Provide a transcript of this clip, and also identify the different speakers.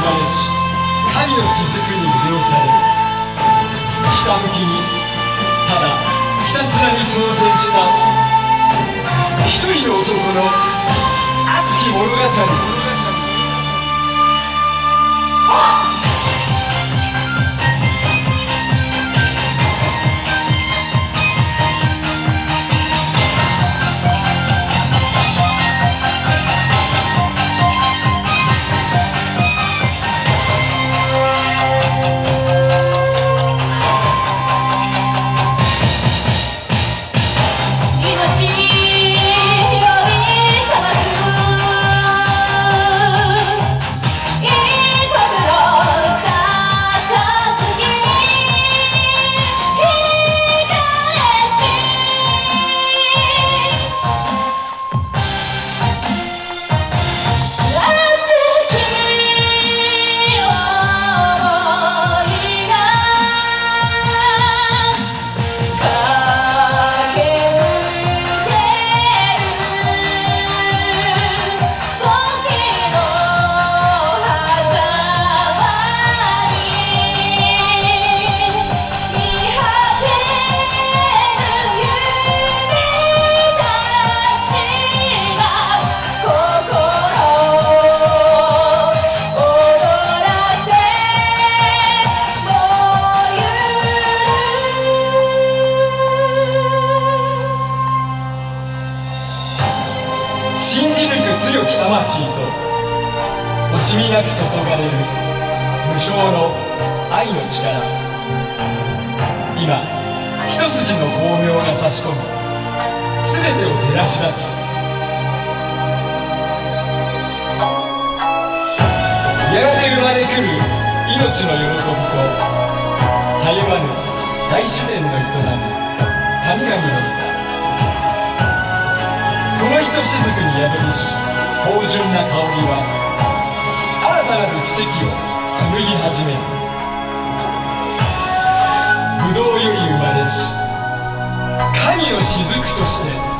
Speaker 1: まれし神の雫に魅了され、ひたむきにただひたすらに挑戦した一人の男の熱き物語。信じ抜く強き魂と惜しみなく注がれる無償の愛の力。今一筋の光明が差し込む全てを照らし出す。やがて生まれ来る命の喜びとたゆまぬ大自然の営み神々の歌。このひとしずくに宿りし芳醇な香りは新たなる奇跡を紡ぎ始める。不動より生まれし神の雫として